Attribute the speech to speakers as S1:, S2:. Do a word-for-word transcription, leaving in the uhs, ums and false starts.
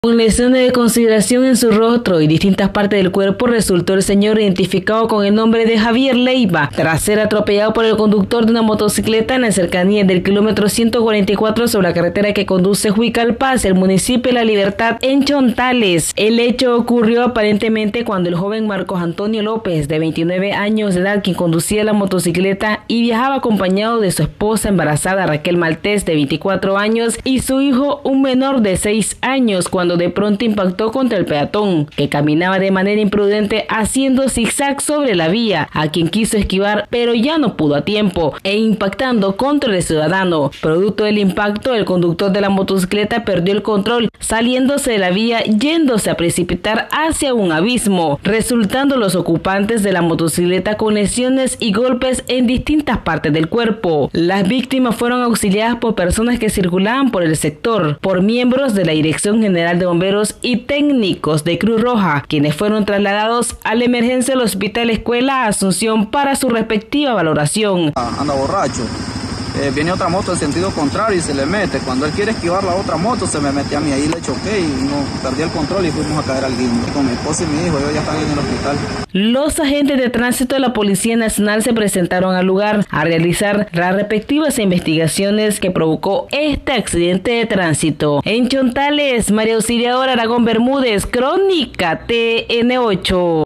S1: Con lesiones de consideración en su rostro y distintas partes del cuerpo, resultó el señor identificado con el nombre de Javier Leiva, tras ser atropellado por el conductor de una motocicleta en la cercanía del kilómetro ciento cuarenta y cuatro sobre la carretera que conduce Huicalpa hacia el municipio de La Libertad en Chontales. El hecho ocurrió aparentemente cuando el joven Marcos Antonio López, de veintinueve años de edad, quien conducía la motocicleta y viajaba acompañado de su esposa embarazada Raquel Maltés, de veinticuatro años, y su hijo, un menor de seis años, cuando de pronto impactó contra el peatón, que caminaba de manera imprudente haciendo zigzag sobre la vía, a quien quiso esquivar pero ya no pudo a tiempo, e impactando contra el ciudadano. Producto del impacto, el conductor de la motocicleta perdió el control, saliéndose de la vía, yéndose a precipitar hacia un abismo, resultando los ocupantes de la motocicleta con lesiones y golpes en distintas partes del cuerpo. Las víctimas fueron auxiliadas por personas que circulaban por el sector, por miembros de la Dirección General de Bomberos y técnicos de Cruz Roja, quienes fueron trasladados a la emergencia del Hospital Escuela Asunción para su respectiva valoración.
S2: Anda borracho. Eh, viene otra moto en sentido contrario y se le mete. Cuando él quiere esquivar la otra moto, se me mete a mí. Ahí le choqué y no, perdí el control y fuimos a caer al guindo. Con mi esposa y mi hijo, ellos ya están en el hospital.
S1: Los agentes de tránsito de la Policía Nacional se presentaron al lugar a realizar las respectivas investigaciones que provocó este accidente de tránsito. En Chontales, María Auxiliadora Aragón Bermúdez, Crónica T N ocho.